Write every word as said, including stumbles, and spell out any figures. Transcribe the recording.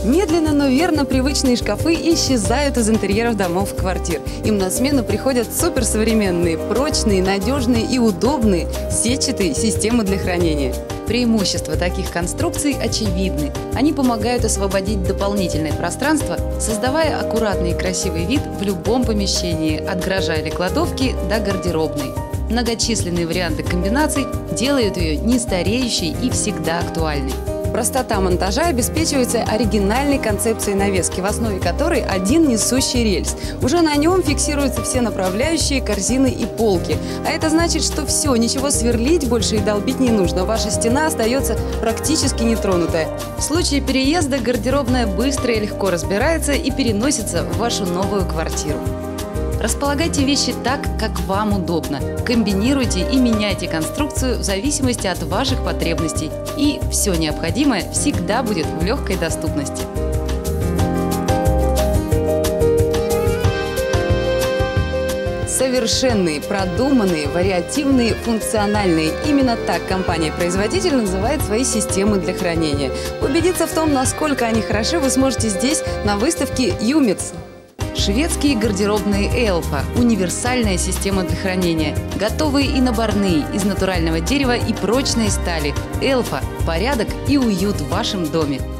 Медленно, но верно привычные шкафы исчезают из интерьеров домов и квартир. Им на смену приходят суперсовременные, прочные, надежные и удобные сетчатые системы для хранения. Преимущества таких конструкций очевидны. Они помогают освободить дополнительное пространство, создавая аккуратный и красивый вид в любом помещении, от гаража или кладовки до гардеробной. Многочисленные варианты комбинаций делают ее нестареющей и всегда актуальной. Простота монтажа обеспечивается оригинальной концепцией навески, в основе которой один несущий рельс. Уже на нем фиксируются все направляющие, корзины и полки. А это значит, что все, ничего сверлить больше и долбить не нужно. Ваша стена остается практически нетронутая. В случае переезда гардеробная быстро и легко разбирается и переносится в вашу новую квартиру. Располагайте вещи так, как вам удобно. Комбинируйте и меняйте конструкцию в зависимости от ваших потребностей. И все необходимое всегда будет в легкой доступности. Совершенные, продуманные, вариативные, функциональные. Именно так компания-производитель называет свои системы для хранения. Убедиться в том, насколько они хороши, вы сможете здесь, на выставке Юмец. Шведские гардеробные Элфа – универсальная система для хранения. Готовые и наборные, из натурального дерева и прочной стали. Элфа – порядок и уют в вашем доме.